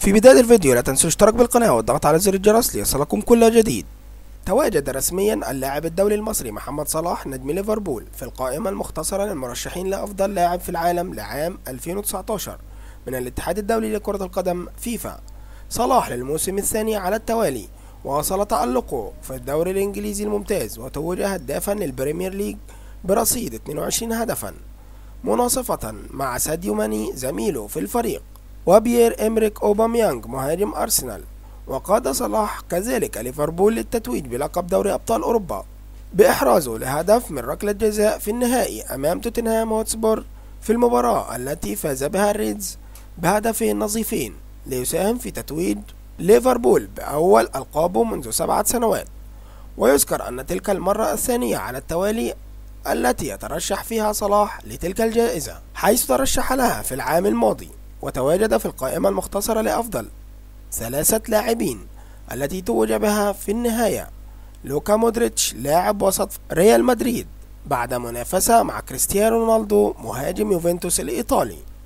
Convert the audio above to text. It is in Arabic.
في بداية الفيديو لا تنسوا الاشتراك بالقناة والضغط على زر الجرس ليصلكم كل جديد. تواجد رسميا اللاعب الدولي المصري محمد صلاح نجم ليفربول في القائمة المختصرة للمرشحين لأفضل لاعب في العالم لعام 2019 من الاتحاد الدولي لكرة القدم فيفا. صلاح للموسم الثاني على التوالي واصل تألقه في الدوري الإنجليزي الممتاز وتوج هدافا للبريمير ليج برصيد 22 هدفا، مناصفة مع ساديو ماني زميله في الفريق وبيير إمريك أوباميانغ مهاجم أرسنال. وقاد صلاح كذلك ليفربول للتتويج بلقب دوري أبطال أوروبا بإحرازه لهدف من ركلة جزاء في النهائي أمام توتنهام هوتسبور في المباراة التي فاز بها الريدز بهدفين نظيفين ليساهم في تتويج ليفربول بأول ألقابه منذ 7 سنوات. ويذكر أن تلك المرة الثانية على التوالي التي يترشح فيها صلاح لتلك الجائزة، حيث ترشح لها في العام الماضي وتواجد في القائمة المختصرة لأفضل 3 لاعبين التي توج بها في النهاية لوكا مودريتش لاعب وسط ريال مدريد بعد منافسة مع كريستيانو رونالدو مهاجم يوفنتوس الإيطالي.